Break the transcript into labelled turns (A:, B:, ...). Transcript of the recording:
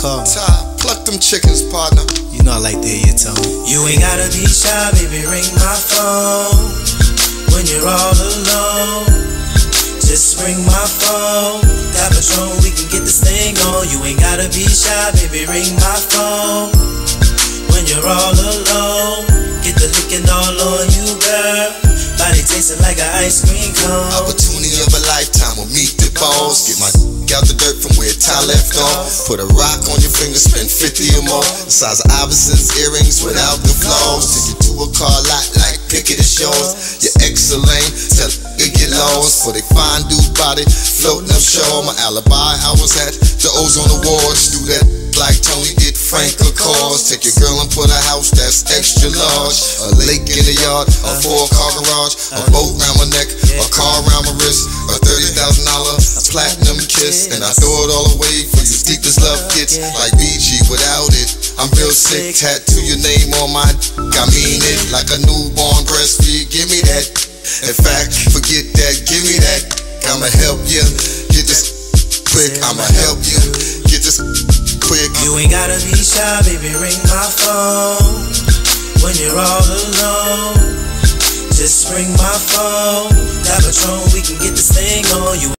A: call me.
B: Pluck them chickens, partner.
A: You know I like to hear your tone.
C: You ain't gotta be shy, baby, ring my phone when you're all alone. Just ring my phone, got Patron, we can get this thing on. You ain't gotta be shy, baby, ring my phone when you're all alone. Get the licking all on you, girl. Body tasting like an ice cream cone.
B: Opportunity of a lifetime, we'll meet the boss. Get my out the dirt from where Ty left off. Put a rock on your finger, spend 50 or more. The size of Iverson's earrings without the flaws. Take you to a car lot like picket is yours. Your ex a lame, tell it get lost. For they find dude body floating up shore. My alibi, I was at the Ozone Awards. Do that like Tony did Frank a cause. Take your girl and put a house that's extra large. A lake in the yard, a 4-car garage, a boat round my neck, a car round my wrist, a $30,000 platinum kiss. And I throw it all away for you deepest love gets. Like BG without it, I'm real sick. Tattoo your name on my I mean it. Like a newborn breastfeed, give me that. In fact, forget that, give me that. I'ma help you get this quick. I'ma help you get this quick.
C: You ain't gotta be shy, baby, ring my phone when you're all alone. Just ring my phone, got Patron, we can get this thing on. You